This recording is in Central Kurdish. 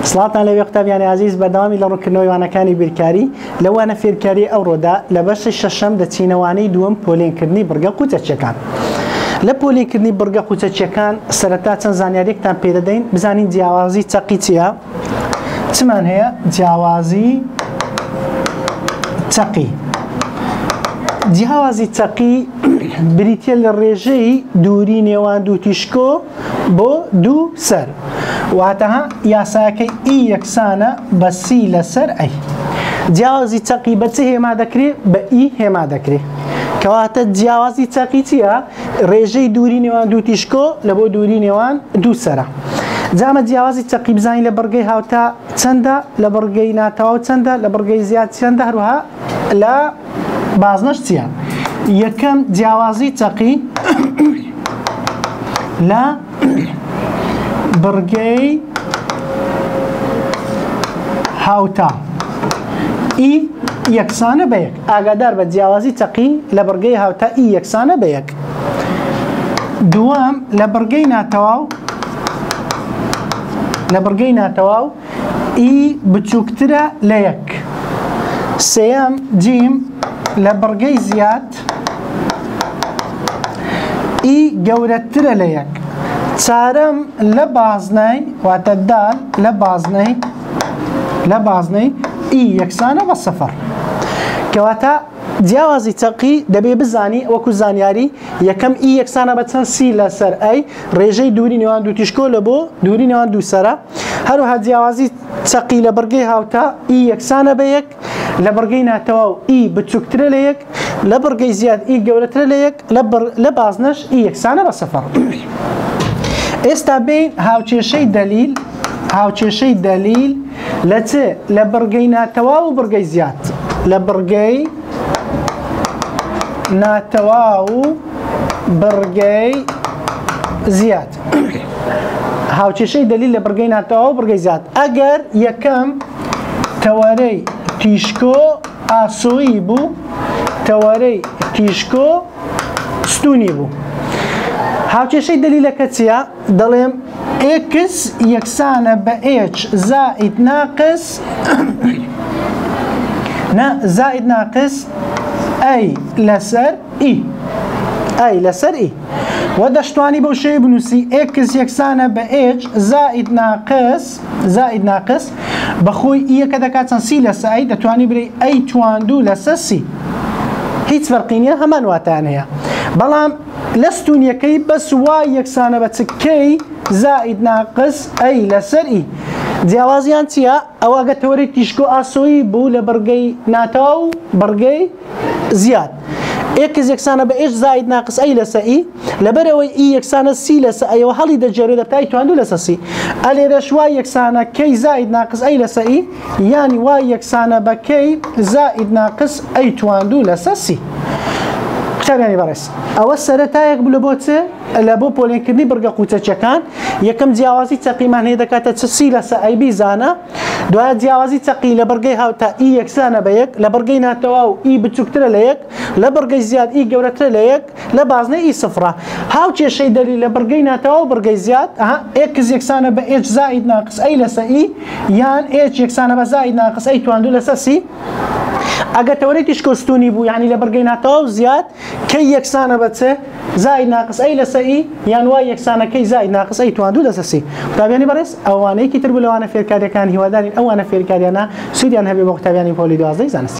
سڵاتان لەوێ قوتابیانی عزیز بەردەوامی لە ڕوونکردنەوەی وانەکانی بیرکاری لە وانە فێرکاری ئەوڕۆدا لە بەشی شەشەم دەچینەوانەی دووەم پۆلێنکردنی بڕگە قوچەچیەکان. لە پۆلێنکردنی بڕگە قوچەچیەکان سەرەتا چەند زانیاریەکتان پێ دەدەین بزانین جیاوازی چەقی چییە؟ چمان هەیە؟ جیاوازی چەقی. جیاوازی چەقی بریتە لە ڕێژەی دووری نێوان دوو تیشکۆ بۆ دوو سەر. واتەها یاساکەی ئی یەکسانە بە سی لەسەر ئەی. جیاوازی چەقی بە چ هێما دەکرێت؟ بە ئی هێما دەکرێت. کەواتە جیاوازی چەقی چییە؟ ڕێژەی دووری نێوان دوو تیشکۆ لە بۆ دووری نێوان دوو سەرە. جامە جیاوازی چەقی بزانین لە بەرگەی هاوتا چەندە، لە بەرگەی ناتەواو چەندە، لە بەرگەی زیاد چەندە، هەروەها لە بازنەش چییە؟ یەکەم جیاوازی چەقی لە بەرگەی هاوتا ئی یەکسانە بە یەک. ئاگادار بە جیاوازی چەقی لە بەرگەی هاوتا ئی یەکسانە بە یەک. دووەم لە بەرگەی ناتەواو ئی بچووکترە لە یەک. سێەم جیم لە بەرگەی زیاد ئی گەورەترە لە یەک. چارەم لە بازنەی واتە دال لە بازنەی ئی یەکسانە بە سەفەر. کەواتە جیاوازی چەقی دەبێ بزانی وەکو زانیاری یەکەم ئی یەکسانە بە چەند سی لەسەر ئەی ڕێژەی دووری نێوان دوو تیشکۆ لە بۆ دووری نێوان دوو سەرە. هەروەها جیاوازی چەقی لە بەرگەی هاوتا ئی یەکسانە بە یەک، لە بەرگەی ناتەواو ئی بچووکترە لە یەک، لە بەرگەی زیاد ئی گەورەترە لە یەک، لە بازنەش ئی یەکسانە بە سەفەر. ئێستا بین هاوچێشەی دەلیل لە چ؟ لە بەرگەی ناتەواو و بەرگەی زیاد. لە بەرگەی ناتەواو و بەرگەی زیاد. هاوچێشەی دەلیل لە بەرگەی ناتەواو و بەرگەی زیاد. ئەگەر یەکەم تەوەرەی تیشکۆ ئاسۆیی بوو، تەوەرەی تیشکۆ ستونی بوو. هاوچێشەی دەلیلەکە چییە؟ دەڵێم x یەکسانە بە h زائید ناقص ئەی لەسەر ئی. وە دەشتوانی بەو شێوەیە بنووسی x یەکسانە بە h زائید ناقص بەخۆی ئیەکە دەکات چەند سی لەسەر ئەی، دەتوانی بڵێ ئەی تواندوو لەسەر سی. هیچ فەرقی نییە، هەمان واتیان هەیە. بەڵام لە ستونیەکەی بەس وای یەکسانە بە چکەی زائید ناقص ئەی لەسەر ئی. جیاوازیان چییە؟ ئەوە گە تەوەرەی تیشکۆ ئاسۆیی بوو لە بەرگەی ناتەواو و بەرگەی زیاد. x یەکسانە بە h زائید ناقص ئەی لەسەر ئی، لەبەرەوەی ئی یەکسانە سی لەسەر ئەیەوە هەڵی دەجێڕێ دەتای تواندوو لەسەر سی. ئەلێرەش وای یەکسانە کەی زائید ناقص ئەی لەسەر ئی، یانی وای یەکسانە بە کەی زائید ناقص ئەی تواندوو لەسەر سی. قوتابیانی بەڕێز، ئەوە سەرەتایەک بوو لە بۆ چ؟ لە بۆ پۆلێنکردنی بڕگە قوچەچیەکان. یەکەم جیاوازی چەقیمان هەیە دەکاتە چ سی لەسەر ئەی بیزانە. دوایە جیاوازی چەقی لە بەرگەی هاوتا ئی یەکسانە بە یەک، لە بەرگەی ناتەواو ئی بچووکترە لە یەک، لە بەرگەی زیاد ئی گەورەترە لە یەک، لە بازنەی ئی سفرە. هاوچێشەی دەلیل لە بەرگەی ناتەواو و بەرگەی زیاد x یەکسانە بە h زائید ناقص ئەی لەسەر ئی، یان h یەکسانە بە زائید ناقص ئەی تواندوو لەسەر سی. ئەگەر تەوەرەی تیشکۆ ستونی بوو، یعنی لە بەرگەی ناتەواو و زیاد کەی یەکسانە بە چ؟ زائید ناقص ئەی لەسەر ئی، یان وای یەکسانەکەی زائید ناقص ئەی تواندوو لەسەر سی. قوتابیانی بەڕێز، ئەوانەیەکی تر بوو لەوانە فێرکاریەکان. هیوادارین ئەوانە فێرکاریانە سوودیان هەبێ بۆ قوتابیانی پۆلی 12 زانستی.